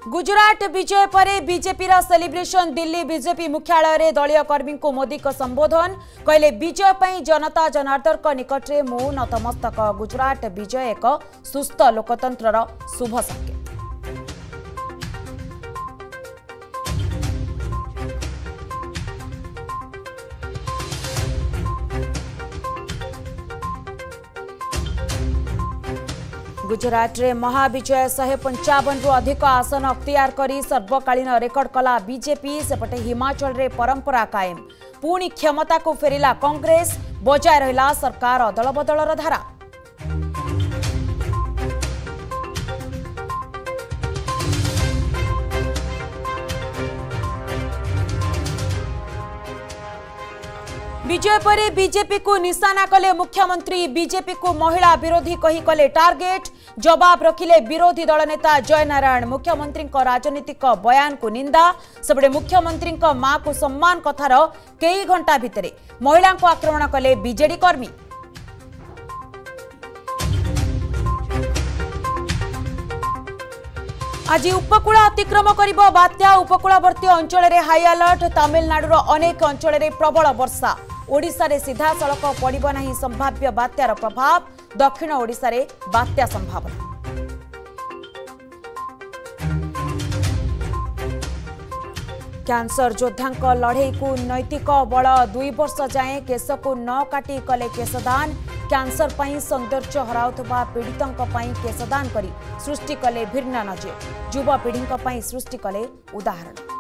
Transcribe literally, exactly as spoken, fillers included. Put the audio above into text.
गुजरात विजय पर BJP celebration Delhi BJP मुख्यालय दलीय कर्मी को मोदी को संबोधन कहले विजय पर जनता जनार्दन निकट में मु नतमस्तक। गुजरात विजय एक सुस्थ लोकतंत्र शुभ संकेत। गुजरात रे महाविजय शहे पंचावन रु अधिक आसन अख्तियार करी सर्वकालीन रेकर्ड कला बीजेपी। सेपटे हिमाचल रे परंपरा कायम पुणी क्षमता को फेरिला कांग्रेस बजाय रहिला सरकार अदल बदलर धारा। विजय पर बीजेपी को निशाना कले मुख्यमंत्री। बीजेपी को महिला विरोधी कही कले टार्गेट जवाब रखिले विरोधी दल नेता जयनारायण। मुख्यमंत्री राजनीतिक बयान को निंदा। सेपटे मुख्यमंत्री मां को सम्मान कथार कई घंटा भितर महिला को आक्रमण कले बीजेडी कर्मी। आज उपकूल अतिक्रम करिबो बात्या। उपकूलवर्ती अंचल रे हाई अलर्ट। तमिलनाडुर अनेक अंचल रे प्रबल वर्षा। ओडिशा रे सीधा सड़क पड़िबो नाही संभाव्य बात्यार प्रभाव। दक्षिण ओडिशा रे बात्या संभावना। कैंसर योद्धा लड़े को नैतिक बल। दुई वर्ष जाए केश को न काटी कले केशदान। कैंसर पई सौंदर्य हराउथबा पीड़ितों पई केशदान करी सृष्टि कले भिन्न नजर। युवा पीढ़ी पई सृष्टि कले उदाहरण।